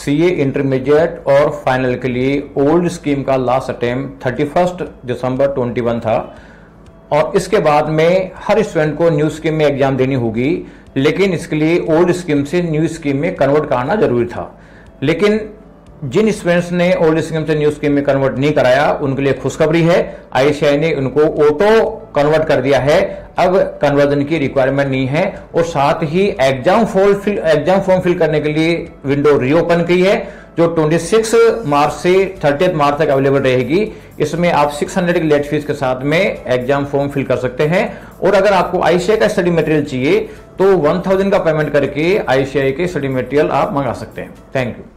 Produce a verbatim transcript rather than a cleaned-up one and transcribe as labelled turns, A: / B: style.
A: CA intermediate और final के लिए ओल्ड स्कीम का last attempt thirty first December twenty one था और इसके बाद में हर स्टूडेंट को न्यू स्कीम में एग्जाम देनी होगी, लेकिन इसके लिए ओल्ड स्कीम से न्यू स्कीम में कन्वर्ट कराना जरूरी था। लेकिन जिन स्टूडेंट्स ने ओल्ड स्कीम से न्यू स्कीम में कन्वर्ट नहीं कराया उनके लिए खुशखबरी है, आईसीएआई ने उनको ऑटो कन्वर्ट कर दिया है। अब कन्वर्जन की रिक्वायरमेंट नहीं है और साथ ही exam form fill exam form fill करने के लिए विंडो रीओपन की है, जो छब्बीस मार्च से तीस मार्च तक अवेलेबल रहेगी। इसमें आप छह सौ की लेट फीस के साथ में एग्जाम फॉर्म फिल कर सकते हैं और अगर आपको आईसीएआई का स्टडी मटेरियल चाहिए तो एक हज़ार का पेमेंट करके आईसीएआई के स्टडी मटेरियल आप मंगा सकते हैं। Thank you.